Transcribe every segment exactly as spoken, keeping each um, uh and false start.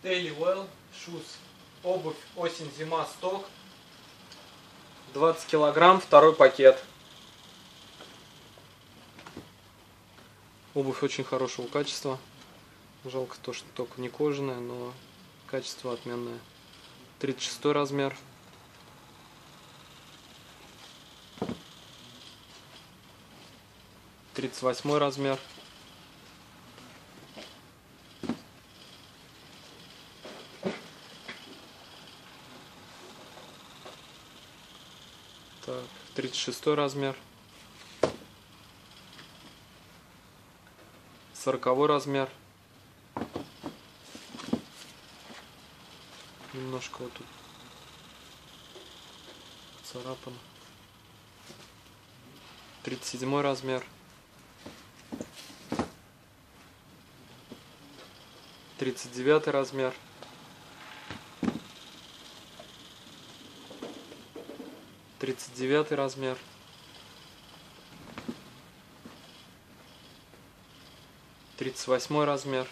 Daily Well Shoes. Обувь осень-зима сток. двадцать килограмм, второй пакет. Обувь очень хорошего качества. Жалко то, что только не кожаная, но качество отменное. тридцать шестой размер. тридцать восьмой размер. Так, тридцать шестой размер. сороковой размер. Немножко вот тут царапано. тридцать седьмой размер. тридцать девятый размер. тридцать девятый размер. тридцать восьмой размер.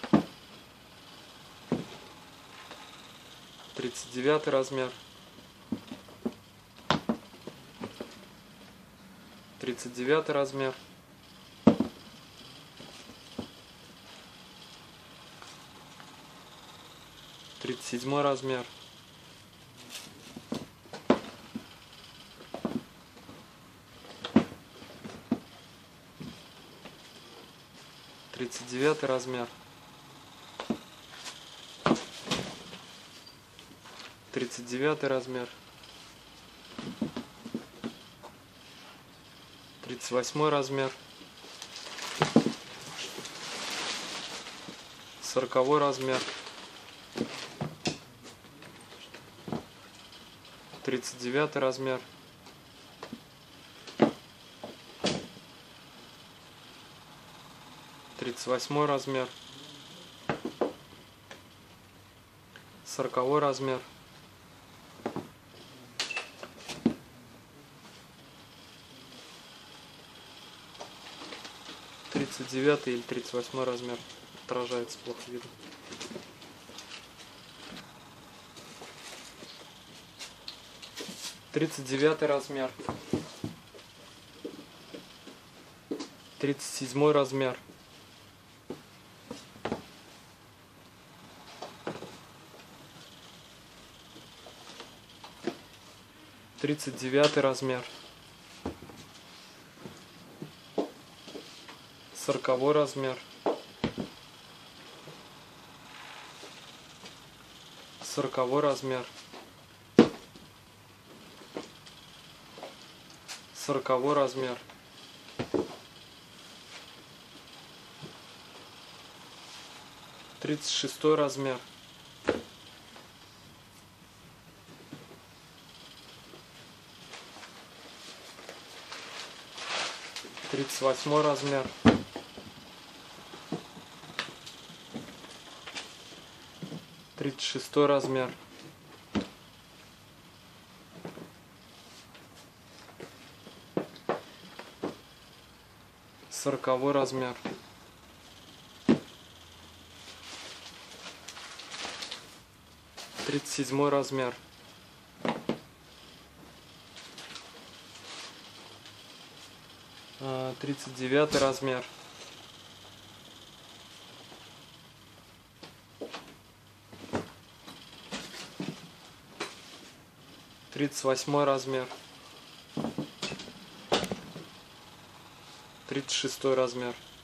тридцать девятый размер. тридцать девятый размер. тридцать седьмой размер. тридцать девятый размер. тридцать девятый размер. тридцать восьмой размер. сороковой размер. тридцать девятый размер. тридцать восьмой размер. сороковой размер. тридцать девятый или тридцать восьмой размер. Отражается, плохо видно. тридцать девятый размер. тридцать седьмой размер. тридцать девятый размер. сороковой размер. сороковой размер. сороковой размер. тридцать шестой размер. тридцать восьмой размер. тридцать шестой размер. сороковой размер. тридцать седьмой размер. тридцать девятый размер. тридцать восьмой размер. тридцать шестой размер.